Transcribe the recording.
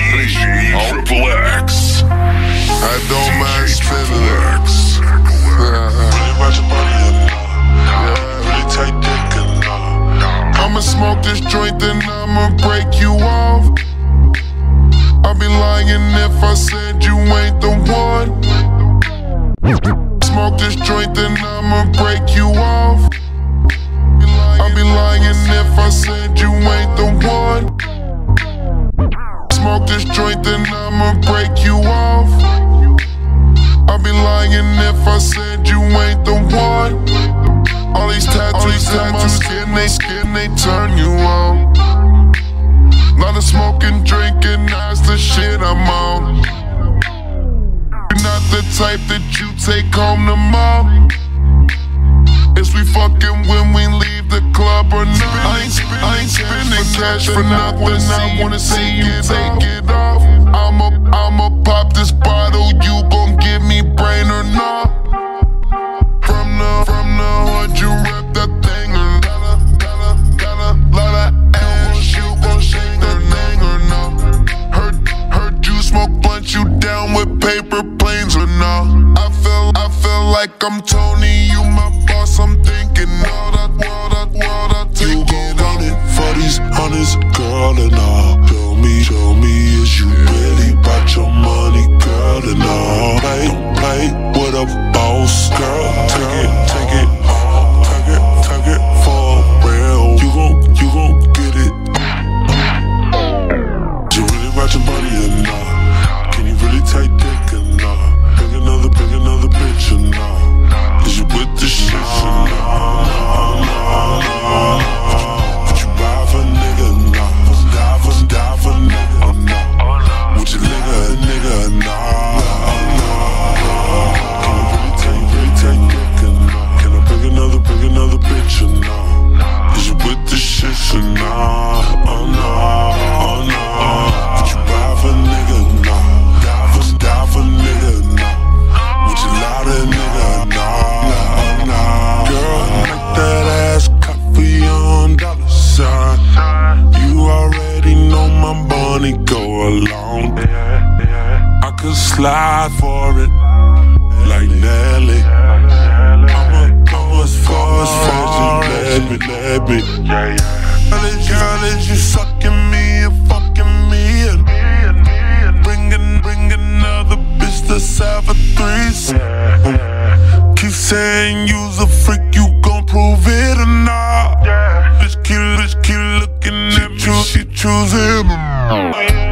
DOLLA. I don't mind spinning it. Really watch your body and really tight dick and I'ma smoke this joint, then I'ma break you off. I'd be lying if I said you ain't the one. Smoke this joint, then I'ma break you off. I'd be lying if I said you ain't the one. Smoke this joint, then I'ma break you off. I'd be lying if I said you ain't the one. All these tattoos in my skin, they turn you on. Lot of smoking, drinking, that's the shit I'm on. You're not the type that you take home to mom. Is we fucking when we leave the club or not? I ain't spending cash for nothing. I wanna see you take it off. I'ma pop this bottle. You gon' give me brain or not? From the hood, you rep that thing or got a lot of ass. You gon' shake that thing or no? Heard you smoke blunt, you down with paper planes or no? I feel like I'm Tony, you my boss. I'm thinking all that you gon' run it for these hundreds, girl, and all. Show me, is you really about your money, girl, and all. Play with a boss, girl. Take it for real. You gon' get it. You really about your money or not? Can you really take dick or not? Pick another bitch or not? Is you with the shit or not? Would you ride for a nigga or not? Die for a nigga or not? Would you nigga or not? Can you really take dick or not? Can I pick another bitch or not? Is you with the shit or not? Oh no. Would you ride for a nigga or not? Would you die for a nigga or not? Would you lie to a nigga or not? Girl, make that ass cut for your dollar sign. You already know my money go along. I could slide for it like Nelly. I'ma go as far as you let me. Girl, is you sucking me and fucking me and bring another bitch to have a threesome? Keep saying you's a freak, you gon' prove it or not? Bitch keep looking at me, she choosing me.